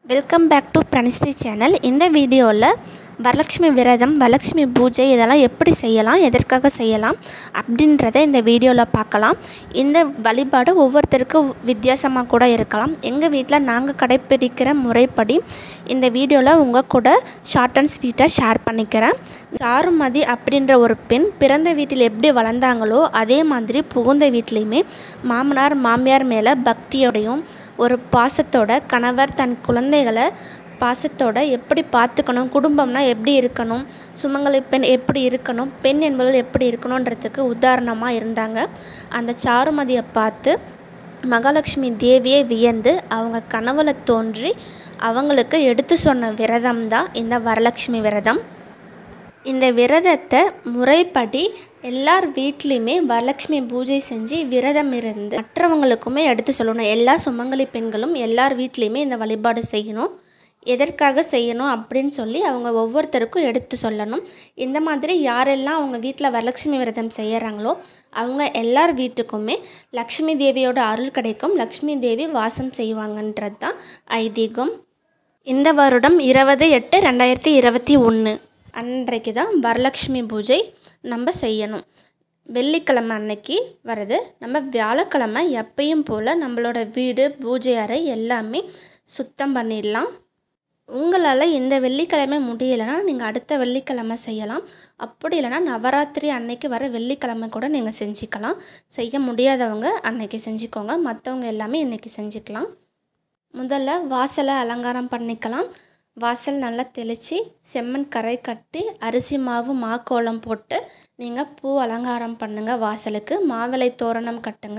Welcome back to Pranithshree channel. இந்த வீடியோல வரலக்ஷ்மி விரதம், வரலக்ஷ்மி பூஜை இதெல்லாம் எப்படி செய்யலாம், எதற்காக செய்யலாம் அப்படின்றதை இந்த வீடியோல பார்க்கலாம். இந்த வழிபாடு ஒவ்வொருத்தருக்கும் வித்தியாசமா கூட இருக்கலாம். எங்க வீட்ல நாங்க கடைபிடிக்கிற முறைப்படி இந்த வீடியோல உங்க கூட ஷார்ட் அண்ட் ஸ்வீட்டா ஷேர் பண்ணிக்கிறேன். சாருமதி அப்படின்ற ஒரு பெண் பிறந்த வீட்டில் எப்படி வளர்ந்தாங்களோ அதே மாதிரி புகுந்த வீட்லயுமே மாமனார் மாமியார் மேல பக்தியோடையும் ஒரு பாசத்தோட கணவர் தன் குழந்தைகளை பாசத்தோட எப்படி பார்த்துக்கணும், குடும்பம்னா எப்படி இருக்கணும், சுமங்கலி பெண் எப்படி இருக்கணும், பெண் என்பவள் எப்படி இருக்கணுன்றதுக்கு உதாரணமாக இருந்தாங்க. அந்த சாருமதியை பார்த்து மகாலட்சுமி தேவியை வியந்து அவங்க கனவுல தோன்றி அவங்களுக்கு எடுத்து சொன்ன விரதம் தான் இந்த வரலக்ஷ்மி விரதம். இந்த விரதத்தை முறைப்படி எல்லார் வீட்லேயுமே வரலக்ஷ்மி பூஜை செஞ்சு விரதம் இருந்து மற்றவங்களுக்குமே எடுத்து சொல்லணும். எல்லா சுமங்கலி பெண்களும் எல்லார் வீட்லேயுமே இந்த வழிபாடு செய்யணும். எதற்காக செய்யணும் அப்படின்னு சொல்லி அவங்க ஒவ்வொருத்தருக்கும் எடுத்து சொல்லணும். இந்த மாதிரி யாரெல்லாம் அவங்க வீட்டில் வரலக்ஷ்மி விரதம் செய்கிறாங்களோ அவங்க எல்லார் வீட்டுக்குமே லக்ஷ்மி தேவியோட அருள் கிடைக்கும், லக்ஷ்மி தேவி வாசம் செய்வாங்கன்றது தான் ஐதீகம். இந்த வருடம் 20/8/2021 அன்றைக்கு தான் வரலக்ஷ்மி பூஜை நம்ம செய்யணும். வெள்ளிக்கிழமை அன்னைக்கு வருது. நம்ம வியாழக்கிழமை எப்பயும் போல் நம்மளோட வீடு பூஜை அறை எல்லாமே சுத்தம் பண்ணிடலாம். உங்களால் இந்த வெள்ளிக்கிழமை முடியலைன்னா நீங்கள் அடுத்த வெள்ளிக்கிழமை செய்யலாம். அப்படி இல்லைனா நவராத்திரி அன்னைக்கு வர வெள்ளிக்கிழமை கூட நீங்கள் செஞ்சுக்கலாம். செய்ய முடியாதவங்க அன்னைக்கு செஞ்சுக்கோங்க, மற்றவங்க எல்லாமே இன்றைக்கி செஞ்சுக்கலாம். முதல்ல வாசலை அலங்காரம் பண்ணிக்கலாம். வாசல் நல்லா தெளித்து செம்மண் கரை கட்டி அரிசி மாவு மாக்கோலம் போட்டு நீங்கள் பூ அலங்காரம் பண்ணுங்கள். வாசலுக்கு மாவிளை தோரணம் கட்டுங்க.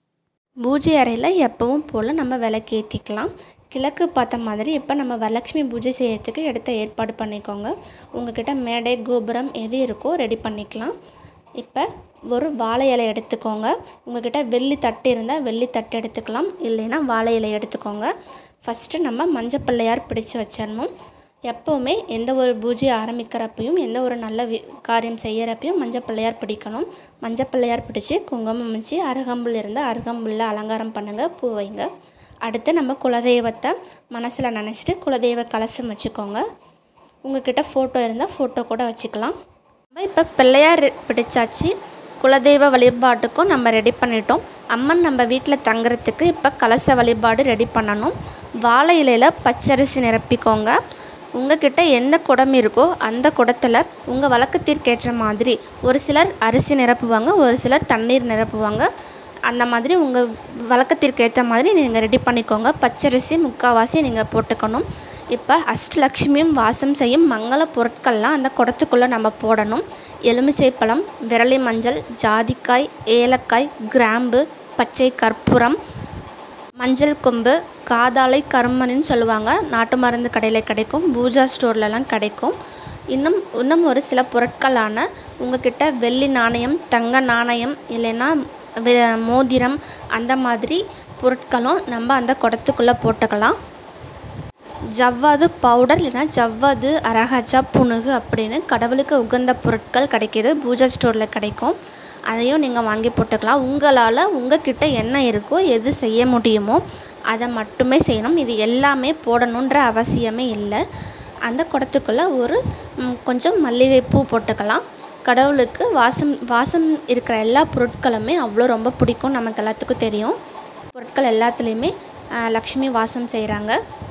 பூஜை அறையில் எப்பவும் போல் நம்ம விளக்கேற்றிக்கலாம். கிழக்கு பார்த்த மாதிரி இப்போ நம்ம வரலக்ஷ்மி பூஜை செய்யறதுக்கு எடுத்த ஏற்பாடு பண்ணிக்கோங்க. உங்கள்கிட்ட மேடை கோபுரம் எது இருக்கோ ரெடி பண்ணிக்கலாம். இப்போ ஒரு வாழை இலை எடுத்துக்கோங்க. உங்கள்கிட்ட வெள்ளி தட்டு இருந்தால் வெள்ளி தட்டு எடுத்துக்கலாம், இல்லைன்னா வாழை இலை எடுத்துக்கோங்க. ஃபஸ்ட்டு நம்ம மஞ்சள் பிள்ளையார் பிடிச்சி வச்சிடணும். எப்போவுமே எந்த ஒரு பூஜை ஆரம்பிக்கிறப்பையும் எந்த ஒரு நல்ல காரியம் செய்கிறப்பையும் மஞ்சள் பிள்ளையார் பிடிக்கணும். மஞ்சள் பிள்ளையார் பிடிச்சி குங்குமம் வச்சு அருகம்புல் இருந்தால் அருகம்புல்ல அலங்காரம் பண்ணுங்கள், பூ வைங்க. அடுத்து நம்ம குலதெய்வத்தை மனசில் நினச்சிட்டு குலதெய்வ கலசம் வச்சுக்கோங்க. உங்கள்கிட்ட ஃபோட்டோ இருந்தால் ஃபோட்டோ கூட வச்சுக்கலாம். நம்ம இப்போ பிள்ளையார் பிடிச்சாச்சு. குலதெய்வ வழிபாட்டுக்கும் நம்ம ரெடி பண்ணிட்டோம். அம்மன் நம்ம வீட்டில் தங்குறதுக்கு இப்போ கலச வழிபாடு ரெடி பண்ணணும். வாழை இலையில் பச்சரிசி நிரப்பிக்கோங்க. உங்கள்கிட்ட எந்த குடம் இருக்கோ அந்த குடத்தில் உங்கள் வழக்கத்திற்கேற்ற மாதிரி ஒரு சிலர் அரிசி நிரப்புவாங்க, ஒரு சிலர் தண்ணீர் நிரப்புவாங்க. அந்த மாதிரி உங்கள் வழக்கத்திற்கு ஏற்ற மாதிரி நீங்கள் ரெடி பண்ணிக்கோங்க. பச்சரிசி முக்கால்வாசி நீங்கள் போட்டுக்கணும். இப்போ அஷ்டலக்ஷ்மியும் வாசம் செய்யும் மங்கள பொருட்கள்லாம் அந்த குடத்துக்குள்ளே நம்ம போடணும். எலுமிச்சை பழம், விரலி மஞ்சள், ஜாதிக்காய், ஏலக்காய், கிராம்பு, பச்சை கற்பூரம், மஞ்சள் கொம்பு, காதாலை கருமணின்னு சொல்லுவாங்க. நாட்டு மருந்து கடையில் கிடைக்கும், பூஜா ஸ்டோர்லலாம் கிடைக்கும். இன்னும் ஒரு சில பொருட்களான உங்கள்கிட்ட வெள்ளி நாணயம், தங்க நாணயம், இல்லைன்னா மோதிரம், அந்த மாதிரி பொருட்களும் நம்ம அந்த குடத்துக்குள்ளே போட்டுக்கலாம். ஜவ்வாது பவுடர் இல்லைனா ஜவ்வாது அரகச்சா புணுகு அப்படின்னு கடவுளுக்கு உகந்த பொருட்கள் கிடைக்கிது, பூஜா ஸ்டோரில் கிடைக்கும். அதையும் நீங்கள் வாங்கி போட்டுக்கலாம். உங்களால் உங்கள்கிட்ட என்ன இருக்கோ எது செய்ய முடியுமோ அதை மட்டுமே செய்யணும். இது எல்லாமே போடணுன்ற அவசியமே இல்லை. அந்த குடத்துக்குள்ளே ஒரு கொஞ்சம் மல்லிகைப்பூ போட்டுக்கலாம். கடவுளுக்கு வாசம் இருக்கிற எல்லா பொருட்களுமே அவ்வளோ ரொம்ப பிடிக்கும். நமக்கு எல்லாத்துக்கும் தெரியும். பொருட்கள் எல்லாத்துலேயுமே லக்ஷ்மி வாசம் செய்கிறாங்க.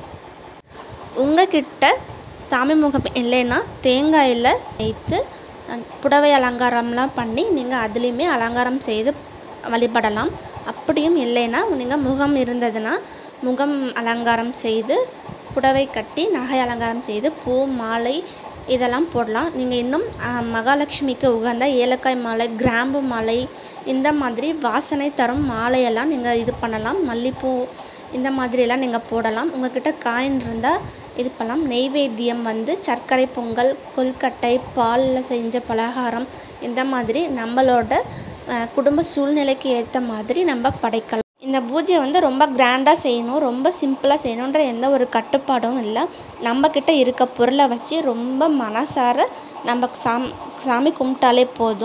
உங்கள்கிட்ட சாமி முகம் இல்லைன்னா தேங்காயில் வைத்து புடவை அலங்காரம்லாம் பண்ணி நீங்கள் அதுலேயுமே அலங்காரம் செய்து வழிபடலாம். அப்படியும் இல்லைன்னா நீங்கள் முகம் இருந்ததுன்னா முகம் அலங்காரம் செய்து புடவை கட்டி நகை அலங்காரம் செய்து பூ மாலை இதெல்லாம் போடலாம். நீங்கள் இன்னும் மகாலட்சுமிக்கு உகந்த ஏலக்காய் மாலை, கிராம்பு மாலை, இந்த மாதிரி வாசனை தரும் மாலையெல்லாம் நீங்கள் இது பண்ணலாம். மல்லிப்பூ இந்த மாதிரியெல்லாம் நீங்கள் போடலாம். உங்கள்கிட்ட காயின் இருந்தால் இது பண்ணலாம். நெய்வேத்தியம் சர்க்கரை பொங்கல், கொல்கட்டை, பாலில் செஞ்ச பலகாரம், இந்த மாதிரி நம்மளோட குடும்ப சூழ்நிலைக்கு ஏற்ற மாதிரி நம்ம படைக்கலாம். இந்த பூஜை ரொம்ப கிராண்டாக செய்யணும், ரொம்ப சிம்பிளாக செய்யணுன்ற எந்த ஒரு கட்டுப்பாடும் இல்லை. நம்மக்கிட்ட இருக்க பொருளை வச்சு ரொம்ப மனசார நம்ம சாமி கும்பிட்டாலே போதும்.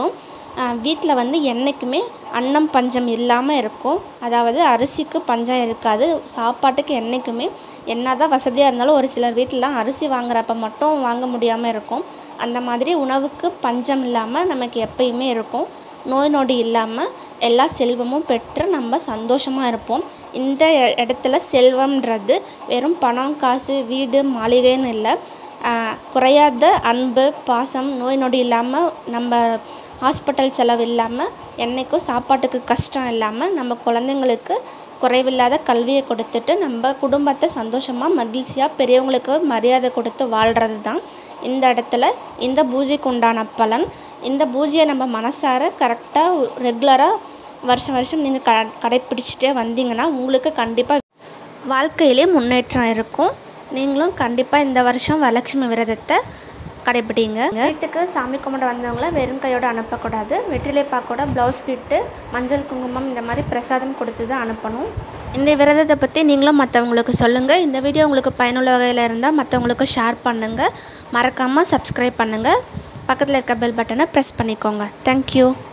வீட்டில் வந்து என்றைக்குமே அன்னம் பஞ்சம் இல்லாமல் இருக்கும். அதாவது அரிசிக்கு பஞ்சம் இருக்காது. சாப்பாட்டுக்கு என்றைக்குமே என்ன தான் வசதியாக இருந்தாலும் ஒரு சிலர் வீட்டிலலாம் அரிசி வாங்குறப்ப மட்டும் வாங்க முடியாமல் இருக்கும். அந்த மாதிரி உணவுக்கு பஞ்சம் இல்லாமல் நமக்கு எப்பயுமே இருக்கும். நோய் நொடி இல்லாமல் எல்லா செல்வமும் பெற்று நம்ம சந்தோஷமாக இருப்போம். இந்த இடத்துல செல்வம்ன்றது வெறும் பணம் காசு வீடு மாளிகைன்னு இல்லை. குறையாத அன்பு பாசம் நோய் நொடி இல்லாமல் நம்ம ஹாஸ்பிட்டல் செலவு இல்லாமல் என்றைக்கும் சாப்பாட்டுக்கு கஷ்டம் இல்லாமல் நம்ம குழந்தைங்களுக்கு குறைவில்லாத கல்வியை கொடுத்துட்டு நம்ம குடும்பத்தை சந்தோஷமாக மகிழ்ச்சியாக பெரியவங்களுக்கு மரியாதை கொடுத்து வாழ்கிறது தான் இந்த இடத்துல இந்த பூஜைக்கு உண்டான பலன். இந்த பூஜையை நம்ம மனசார கரெக்டாக ரெகுலராக வருஷம் நீங்கள் கடைப்பிடிச்சிட்டே வந்தீங்கன்னா உங்களுக்கு கண்டிப்பாக வாழ்க்கையிலே முன்னேற்றம் இருக்கும். நீங்களும் கண்டிப்பாக இந்த வருஷம் வரலட்சுமி விரதத்தை கடைப்பிடிங்க. வீட்டுக்கு சாமி கும்பிட வந்தவங்கள வெறும் கையோடு அனுப்பக்கூடாது. வெற்றிலை பாக்கோட ப்ளவுஸ் பிட்டு மஞ்சள் குங்குமம் இந்த மாதிரி பிரசாதம் கொடுத்து தான் அனுப்பணும். இந்த விரதத்தை பற்றி நீங்களும் மற்றவங்களுக்கு சொல்லுங்கள். இந்த வீடியோ உங்களுக்கு பயனுள்ள வகையில் இருந்தால் மற்றவங்களுக்கு ஷேர் பண்ணுங்கள். மறக்காமல் சப்ஸ்கிரைப் பண்ணுங்கள். பக்கத்தில் இருக்க பெல் பட்டனை ப்ரெஸ் பண்ணிக்கோங்க. தேங்க்யூ.